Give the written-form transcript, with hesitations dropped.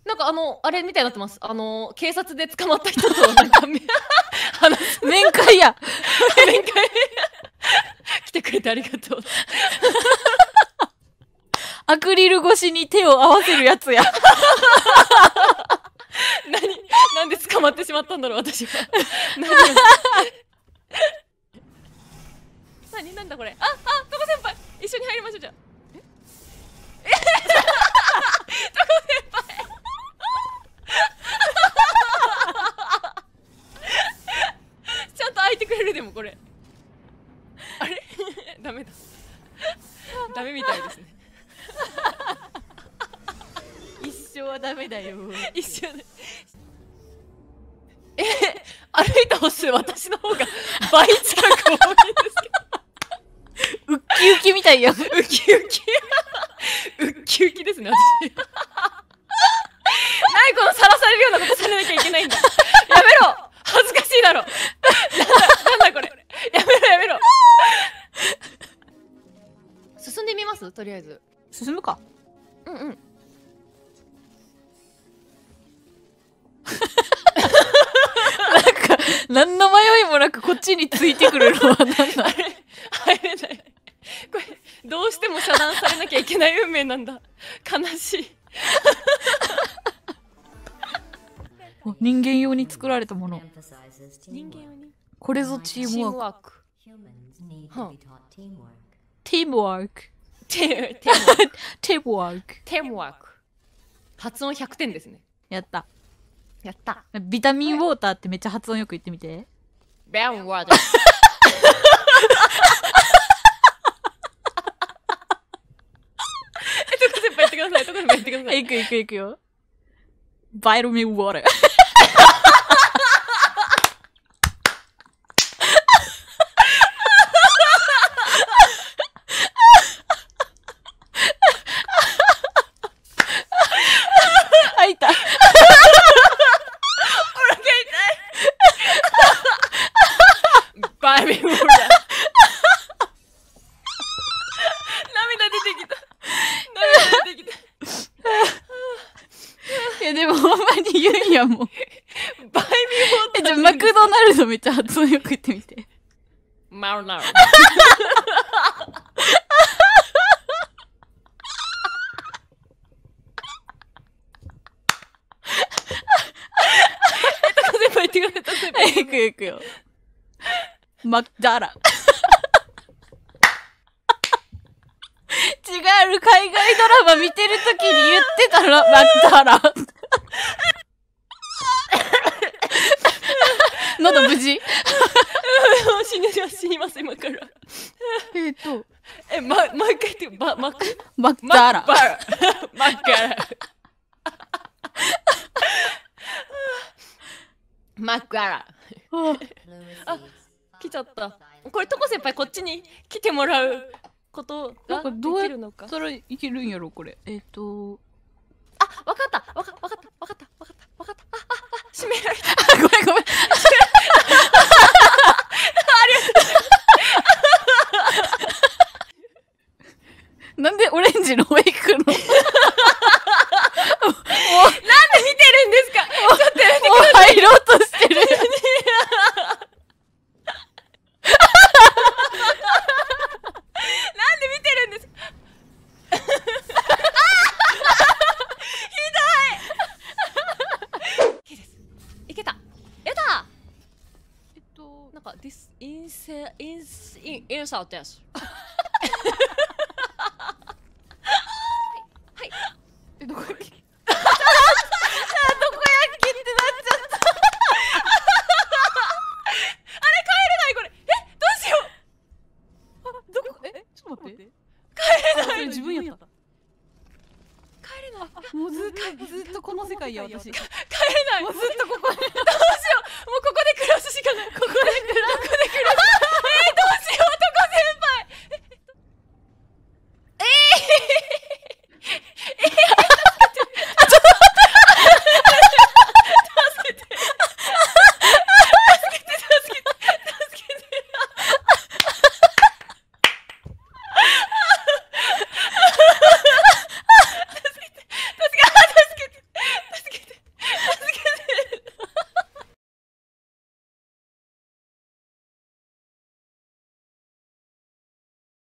なんかあれみたいになってます。警察で捕まった人となんか話す。 面会や。 面会来てくれてありがとう。 アクリル越しに手を合わせるやつや。 なんで捕まってしまったんだろう、私は。なんだこれ。トコ先輩一緒に入りましょう、じゃあ。トコ先輩ちゃんと開いてくれる。でもこれあれダメだ。ダメみたいですね。 一生はダメだよ。 一緒で歩いた歩数私の方が倍近く多いんですけど。 ウッキウキみたいや。 ウキウキウッキウキですね、私。何このさらされるようなことされなきゃいけないんだ。やめろ、恥ずかしいだろ。なんだこれ。やめろやめろ。進んでみます、とりあえず。 進むか。 うんうん。 何の迷いもなくこっちについてくるのは何だ。 入れない。これどうしても遮断されなきゃいけない運命なんだ。悲しい。 人間用に作られたもの。 人間用に。 これぞチームワーク。 ティームワーク。 テームワーク。 ティームワーク。発音100点ですね。 やった。 やった。 ビタミンウォーターってめっちゃ発音よく言ってみて。 ベンワーター。トコ先輩言ってください。トコ先輩言ってください。 いくいくいくよ。バイタミンウォーター。開いた。 バイビーウォーター。涙出てきた。涙出てきた。 いやでもほんまに言うんやもん。 バイビーウォーター。 じゃあマクドナルドめっちゃ発音よく言ってみて。 マルナル。先輩言ってください。 いくいくよ。マクダラ。違う、海外ドラマ見てるときに言ってたら、マクダラ。喉無事？ 死にます、今から。もう一回言って、マクダラ。 マクダラ。マクダラ。あ、来ちゃった。これトコ先輩こっちに来てもらうことができるのか。 それいけるんやろこれ。 あ、わかった。閉められた。 ごめんごめん。なんでオレンジの上行くの？ なんで見てるんですか？ちょっとやめてください。 もう入ろうとしてる。 なんで見てるんですか？ひどい。いいです。いけた。やったー。なんか this insert です。はい。 どこやっけ？自分やった。 帰れない。 もうずっとこの世界や私。 帰れない。 もうずっとここに。 どうしよう。もうここで暮らすしかない。ここで暮らす。